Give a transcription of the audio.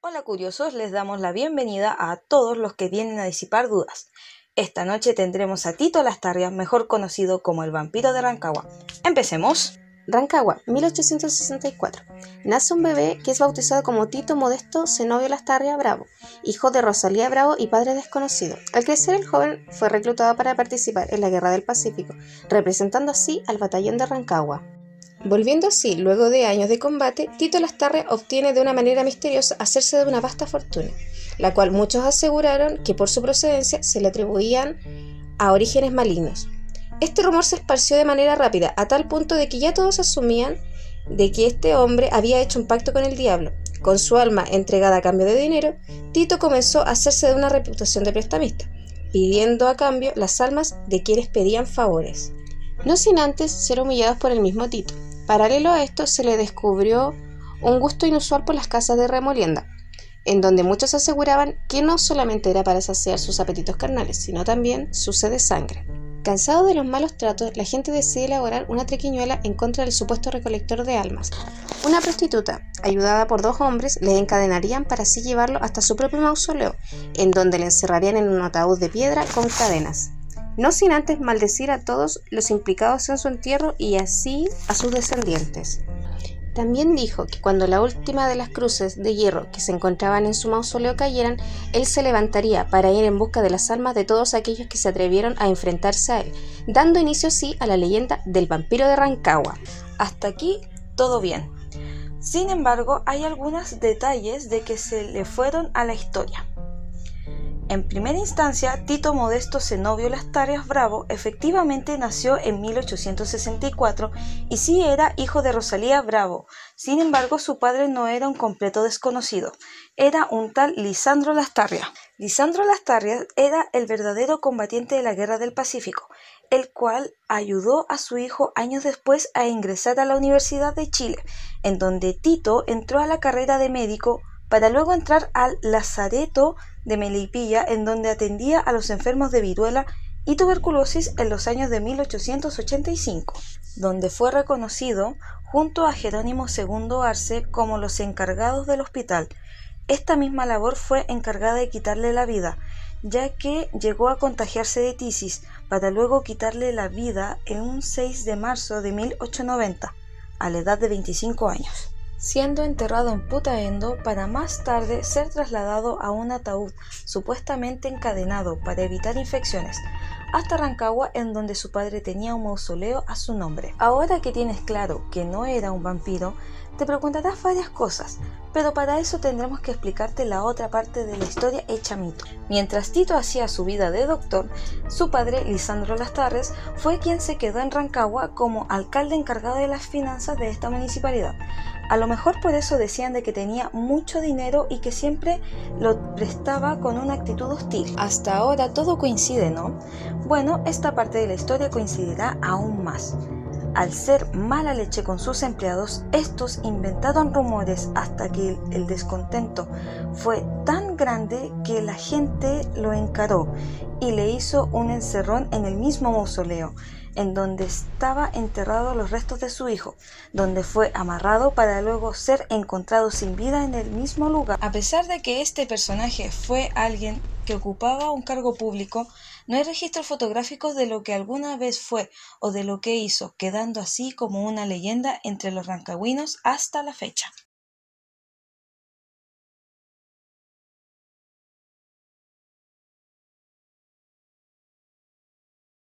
Hola curiosos, les damos la bienvenida a todos los que vienen a disipar dudas. Esta noche tendremos a Tito Lastarria, mejor conocido como el vampiro de Rancagua. ¡Empecemos! Rancagua, 1864. Nace un bebé que es bautizado como Tito Modesto Zenobio Lastarria Bravo, hijo de Rosalía Bravo y padre desconocido. Al crecer, el joven fue reclutado para participar en la Guerra del Pacífico, representando así al batallón de Rancagua. Volviendo así, luego de años de combate, Tito Lastarria obtiene de una manera misteriosa hacerse de una vasta fortuna, la cual muchos aseguraron que por su procedencia se le atribuían a orígenes malignos. Este rumor se esparció de manera rápida, a tal punto de que ya todos asumían de que este hombre había hecho un pacto con el diablo. Con su alma entregada a cambio de dinero, Tito comenzó a hacerse de una reputación de prestamista, pidiendo a cambio las almas de quienes pedían favores, no sin antes ser humillados por el mismo Tito. Paralelo a esto, se le descubrió un gusto inusual por las casas de remolienda, en donde muchos aseguraban que no solamente era para saciar sus apetitos carnales, sino también su sed de sangre. Cansado de los malos tratos, la gente decide elaborar una triquiñuela en contra del supuesto recolector de almas. Una prostituta, ayudada por dos hombres, le encadenarían para así llevarlo hasta su propio mausoleo, en donde le encerrarían en un ataúd de piedra con cadenas, no sin antes maldecir a todos los implicados en su entierro y así a sus descendientes. También dijo que cuando la última de las cruces de hierro que se encontraban en su mausoleo cayeran, él se levantaría para ir en busca de las almas de todos aquellos que se atrevieron a enfrentarse a él, dando inicio así a la leyenda del vampiro de Rancagua. Hasta aquí todo bien. Sin embargo, hay algunos detalles de que se le fueron a la historia. En primera instancia, Tito Modesto Zenobio Lastarria Bravo efectivamente nació en 1864 y sí era hijo de Rosalía Bravo. Sin embargo, su padre no era un completo desconocido, era un tal Lisandro Lastarria. Lisandro Lastarria era el verdadero combatiente de la Guerra del Pacífico, el cual ayudó a su hijo años después a ingresar a la Universidad de Chile, en donde Tito entró a la carrera de médico para luego entrar al Lazareto de Melipilla, en donde atendía a los enfermos de viruela y tuberculosis en los años de 1885, donde fue reconocido junto a Jerónimo II Arce como los encargados del hospital. Esta misma labor fue encargada de quitarle la vida, ya que llegó a contagiarse de tisis, para luego quitarle la vida en un 6 de marzo de 1890, a la edad de 25 años. Siendo enterrado en Putaendo para más tarde ser trasladado a un ataúd supuestamente encadenado para evitar infecciones, hasta Rancagua, en donde su padre tenía un mausoleo a su nombre. Ahora que tienes claro que no era un vampiro, te preguntarás varias cosas, pero para eso tendremos que explicarte la otra parte de la historia hecha mito. Mientras Tito hacía su vida de doctor, su padre, Lisandro Lastarria, fue quien se quedó en Rancagua como alcalde encargado de las finanzas de esta municipalidad. A lo mejor por eso decían de que tenía mucho dinero y que siempre lo prestaba con una actitud hostil. Hasta ahora todo coincide, ¿no? Bueno, esta parte de la historia coincidirá aún más. Al ser mala leche con sus empleados, estos inventaron rumores hasta que el descontento fue tan grande que la gente lo encaró y le hizo un encerrón en el mismo mausoleo, en donde estaba enterrado los restos de su hijo, donde fue amarrado para luego ser encontrado sin vida en el mismo lugar. A pesar de que este personaje fue alguien que ocupaba un cargo público, no hay registros fotográficos de lo que alguna vez fue o de lo que hizo, quedando así como una leyenda entre los rancagüinos hasta la fecha.